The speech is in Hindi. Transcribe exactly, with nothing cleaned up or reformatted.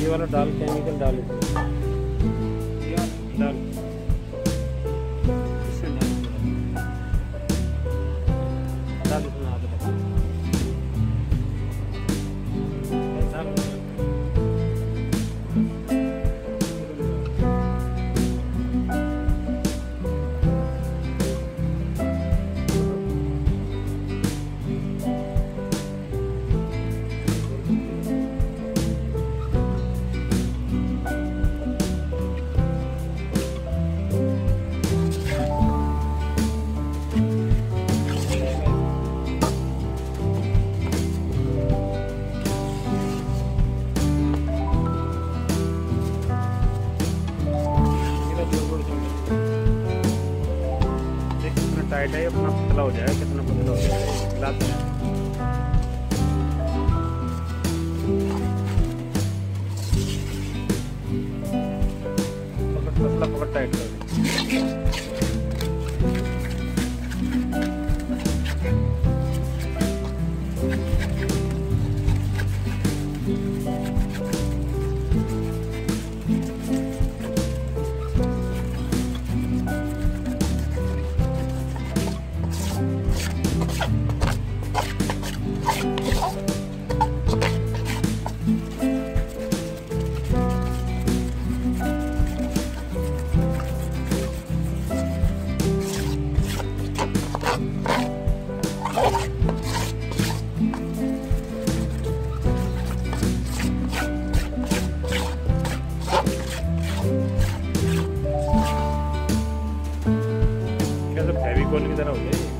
ये वाला डाल, केमिकल डाल इसमें डाल, इससे डाल इसमें आगे डाल। टाइट है, अपना पतला हो जाएगा, कितना पतला हो जाएगा गिलास में। पतला पकड़ टाइट कर फेविकोल की तरह हो गया।